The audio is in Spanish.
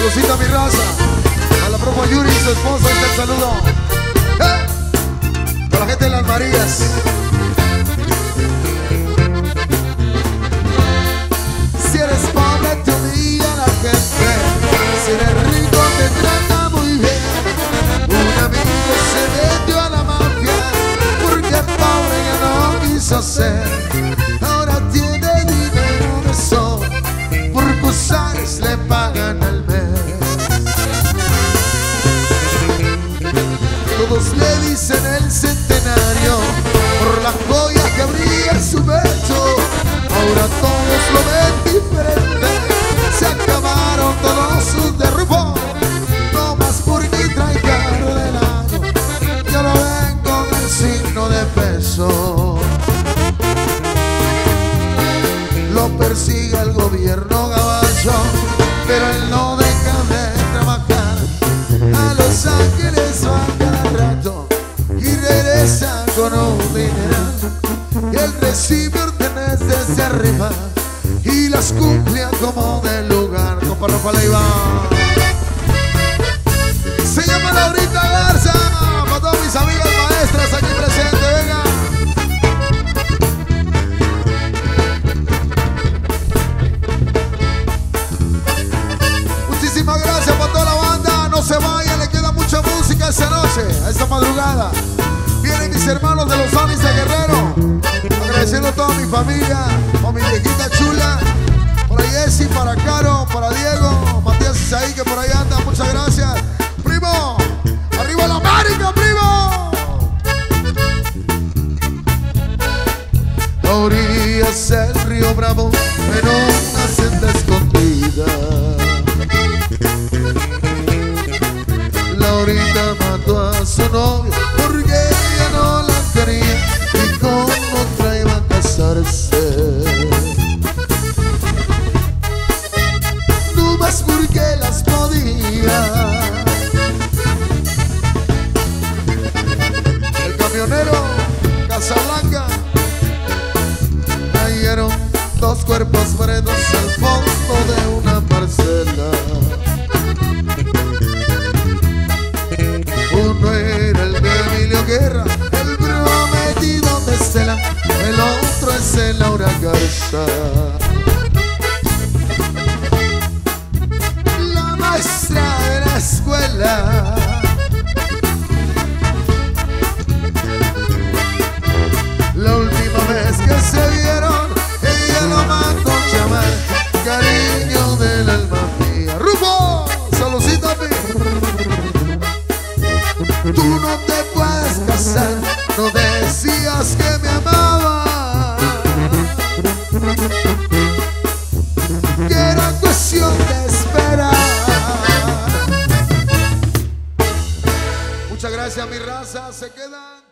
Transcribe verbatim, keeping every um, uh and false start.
Saludcita a mi raza. A la profa Yuri y su esposa, este el saludo. ¡Eh! Para la gente de las Marías. Si eres pobre te humilla la gente, si eres rico te trata muy bien. Un amigo se metió a la mafia porque el pobre ya no quiso ser. Ahora tiene dinero de sobra, por cosas le pagan al mes. Todos le dicen el centenario por la joya que brilla en su pecho. Ahora todos lo ven diferente, se acabaron todos sus derrubos. No más porque trae carro del año, ya lo ven con el signo de peso. Lo persigue el gobierno gabacho, pero él no deja de trabajar. A Los Ángeles va cada rato y regresa con un dineral. Y él recibe órdenes desde arriba y las cumple a como de lugar. Compa Rafa Leiva. Se llama Laurita Garza, para todas mis amigas maestras aquí presentes, venga. Muchísimas gracias para toda la banda. No se vayan, le queda mucha música esta noche, a esta madrugada. Vienen mis hermanos de Los Ángeles de Guerrero, agradeciendo a toda mi familia, a mi viejita chula, para Jessy, para Caro, para Diego, Matías Isaí, que por ahí anda, muchas gracias. Primo, arriba la América, primo. A orillas del río Bravo, en una senda escondida, Laurita mató a su novio porque ella no la quería y con otra iba a casarse. No más porque las podía. El camionero Casablanca, cayeron dos cuerpos muertos al fondo de una parcela. Uno era el de Emilio Guerra, el prometido de Estela, el otro es el Laura Garza. La maestra de la escuela, la última vez que se vieron, ella lo mandó llamar cariño del alma mía. Rufo, saludcita a mí. Tú no te puedes casar, no decías que me amaba, que era cuestión de esperar. Muchas gracias, mi raza, se quedan.